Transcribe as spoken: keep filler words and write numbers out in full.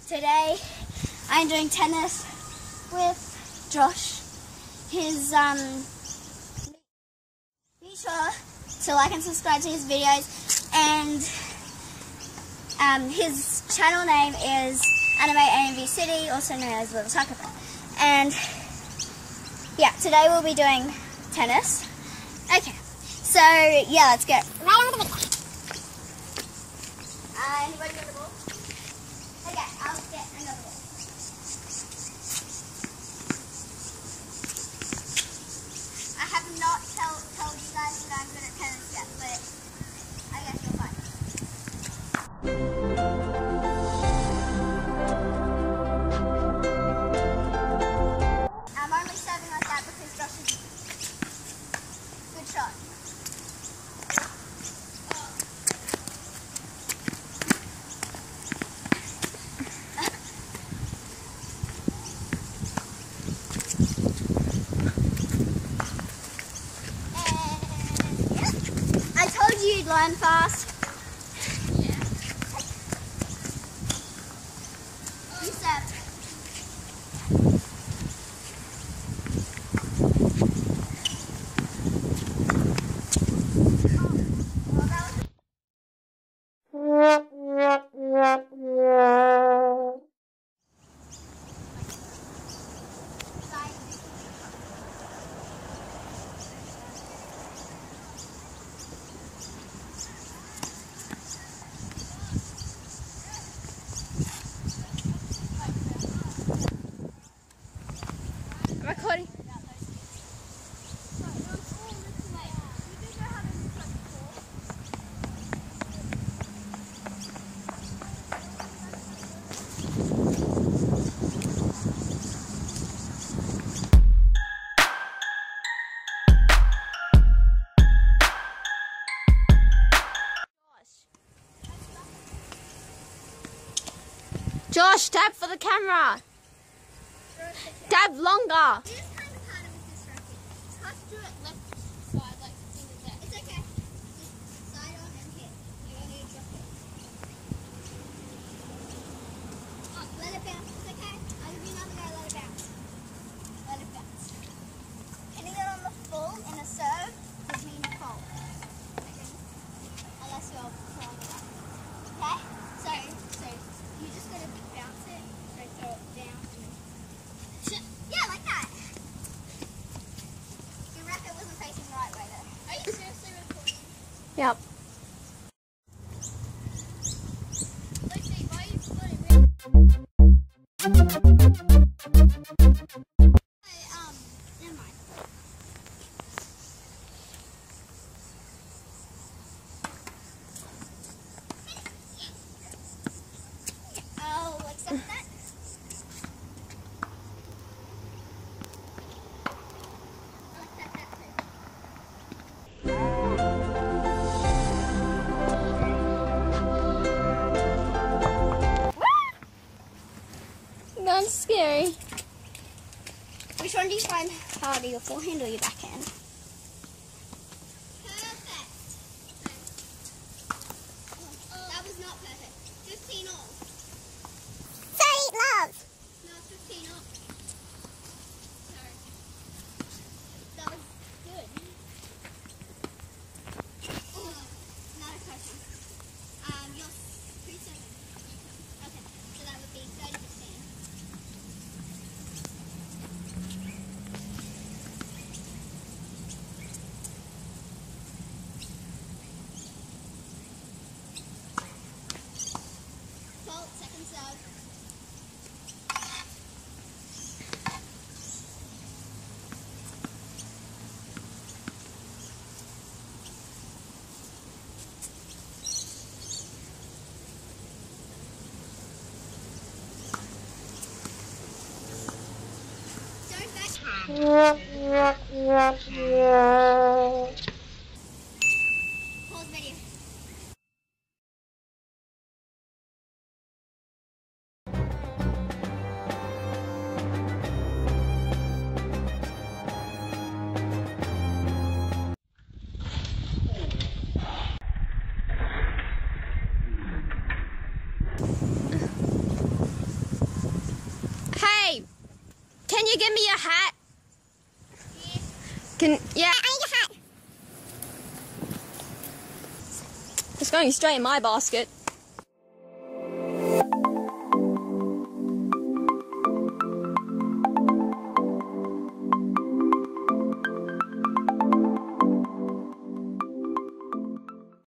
Today I'm doing tennis with Josh. His um be sure to like and subscribe to his videos, and um, his channel name is Anime A M V City, also known as Little Tuckerford. And yeah, today we'll be doing tennis. Okay, so yeah, let's get right on with the video. Uh, anybody got the ball? Okay, I'll get another ball. I have not tell, told you guys that I'm good at tennis yet, but I guess you'll find it. I'm only serving like that because Josh is good shot. You'd learn fast. Yeah. You serve. Recording. Josh, tap for the camera. Dab longer. It is kind of hard with this racket. It's hard to do it left side, like it's in the deck. It's okay. Just side on and hit. You don't need to drop it. Oh, let it bounce. It's okay. I'll give you another go. Let it bounce. Let it bounce. Hitting it on the full in a serve would mean a fault. Okay? Unless you're pulling it up. Okay? So, so you just gotta bounce it. So throw it down. Yeah, like that. Your racket wasn't facing the right way though. Are you seriously recording? Yep. Lucy, why are you recording? Um, never mind. I'll accept that. That's scary. Which one do you find harder, your forehand or your backhand? Perfect. That was not perfect. fifteen off. Say love. No, fifteen off. Sorry. That was good. Oh, another question. Um, you're three seven. Okay, so that would be thirty percent. twelve, second serve. Pause video. can you give me your hat? Yeah. Can yeah. I need a hat. It's going straight in my basket.